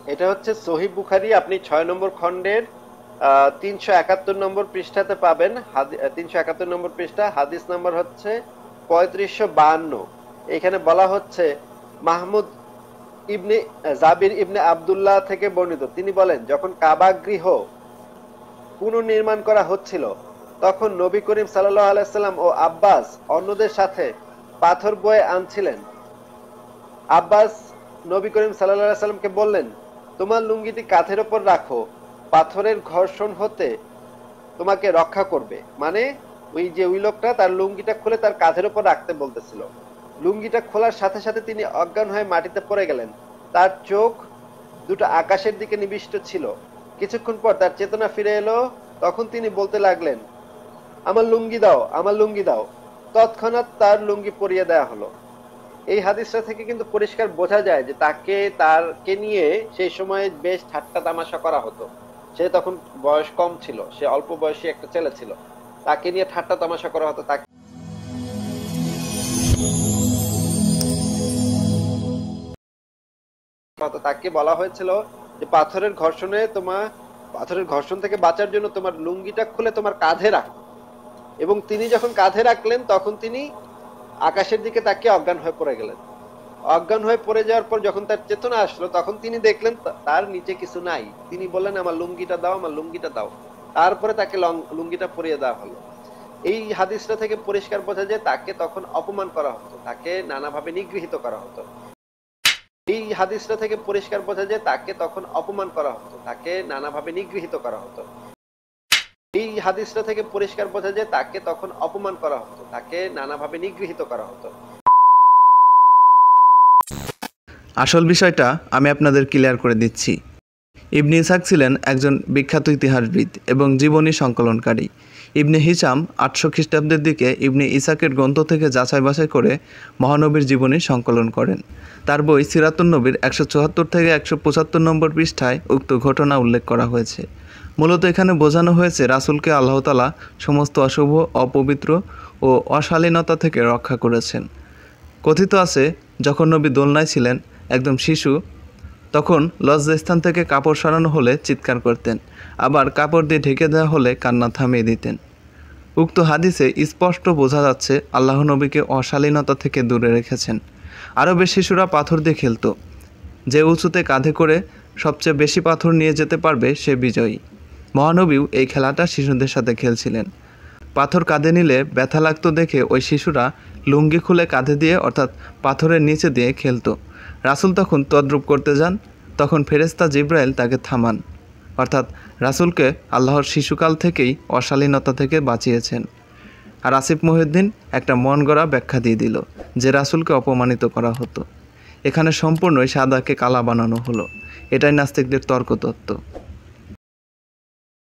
এটা হচ্ছে সহিহ বুখারী, আপনি 6 নম্বর খণ্ডের 371 নম্বর পৃষ্ঠাতে পাবেন। 371 নম্বর পৃষ্ঠা, হাদিস নাম্বার হচ্ছে 3552। এখানে বলা হচ্ছে মাহমুদ ইবনে জাবির ইবনে আব্দুল্লাহ থেকে বর্ণিত, তিনি বলেন, যখন কাবা গৃহ পুনর্নির্মাণ করা হচ্ছিল তখন নবী করিম সাল্লাল্লাহু আলাইহি সাল্লাম ও আব্বাস অন্যদের সাথে পাথর বয়ে আনছিলেন। আব্বাস নবী করিম সাল্লাল্লাহু আলাইহি সাল্লামকে বললেন, তোমার লুঙ্গিটি কাঁধের ওপর রাখো, পাথরের ঘর্ষণ হতে তোমাকে রক্ষা করবে। মানে ওই লোকটা তার লুঙ্গিটা খুলে তার কাঁধের ওপর রাখতে বলতেছিল। লুঙ্গিটা খোলার সাথে সাথে তিনি অজ্ঞান হয়ে মাটিতে পড়ে গেলেন। তার চোখ দুটো আকাশের দিকে নিবিষ্ট ছিল। কিছুক্ষণ পর তার চেতনা ফিরে এলো। তখন তিনি বলতে লাগলেন, আমার লুঙ্গি দাও, আমার লুঙ্গি দাও। তৎক্ষণাৎ তার লুঙ্গি পরিয়ে দেয়া হলো। এই হাদিসটা থেকে কিন্তু পরিষ্কার বোঝা যায় যে তাকে নিয়ে সেই সময় বেশ ঠাট্টা তামাশা করা হতো। সে তখন বয়স কম ছিল, সে অল্প বয়সী একটা ছেলে ছিল, তাকে নিয়ে ঠাট্টা তামাশা করা হতো। তাকে বলা হয়েছিল যে পাথরের ঘর্ষণ থেকে বাঁচার জন্য তোমার লুঙ্গিটা খুলে তোমার কাঁধে রাখো। এবং তিনি যখন কাঁধে রাখলেন তখন তিনি আকাশের দিকে তাকিয়ে অজ্ঞান হয়ে পড়ে গেলেন। অজ্ঞান হয়ে পড়ে যাওয়ার পর যখন তার চেতনা আসলো তখন তিনি দেখলেন তার নিচে কিছু নাই। তিনি বললেন, আমার লুঙ্গিটা দাও, আমার লুঙ্গিটা দাও। তারপরে তাকে লুঙ্গিটা পরিয়ে দেওয়া হলো। এই হাদিসটা থেকে পরিষ্কার বোঝা যায় তাকে তখন অপমান করা হতো, তাকে নানাভাবে নিগৃহীত করা হতো। এই হাদিসটা থেকে পরিষ্কার বোঝা যায় তাকে তখন অপমান করা হতো, তাকে নানাভাবে নিগৃহীত করা হতো। এই হাদিসটা থেকে পরিষ্কার বোঝা যায় তাকে তখন অপমান করা হতো, তাকে নানাভাবে নিগৃহীত করা হতো। আসল বিষয়টা আমি আপনাদের ক্লিয়ার করে দিচ্ছি। ইবনে ইসহাক ছিলেন একজন বিখ্যাত ইতিহাসবিদ এবং জীবনী সংকলনকারী। ইবনে হিশাম 800 খ্রিস্টাব্দের দিকে ইবনে ইসহাকের গ্রন্থ থেকে যাচাই বাছাই করে মহানবীর জীবনী সংকলন করেন। তার বই সিরাতুন নবীর 174 থেকে 175 নম্বর পৃষ্ঠায় উক্ত ঘটনা উল্লেখ করা হয়েছে। মূলত এখানে বোঝানো হয়েছে রাসূলকে আল্লাহ তাআলা সমস্ত অশুভ, অপবিত্র ও অশালীনতা থেকে রক্ষা করেছেন। কথিত আছে, যখন নবী দোলনায় ছিলেন, একদম শিশু, তখন লজ্জাস্থান থেকে কাপড় সরানো হলে চিৎকার করতেন, আবার কাপড় দিয়ে ঢেকে দেওয়া হলে কান্না থামিয়ে দিতেন। উক্ত হাদিসে স্পষ্ট বোঝা যাচ্ছে আল্লাহ নবীকে অশালীনতা থেকে দূরে রেখেছেন। আরবের শিশুরা পাথর দিয়ে খেলত। যে উঁচুতে কাঁধে করে সবচেয়ে বেশি পাথর নিয়ে যেতে পারবে সে বিজয়ী। মহানবীও এই খেলাটা শিশুদের সাথে খেলছিলেন। পাথর কাঁধে নিলে ব্যথা লাগতো দেখে ওই শিশুরা লুঙ্গি খুলে কাঁধে দিয়ে, অর্থাৎ পাথরের নিচে দিয়ে খেলত। রাসূল তখন তদ্রূপ করতে যান, তখন ফেরেশতা জিবরাইল তাকে থামান, অর্থাৎ রাসূলকে আল্লাহর শিশুকাল থেকেই অশালীনতা থেকে বাঁচিয়েছেন। আর আসিফ মহিউদ্দিন একটা মন গড়া ব্যাখ্যা দিয়ে দিল যে রাসূলকে অপমানিত করা হতো। এখানে সম্পূর্ণই সাদাকে কালা বানানো হলো। এটাই নাস্তিকদের তর্কতত্ত্ব।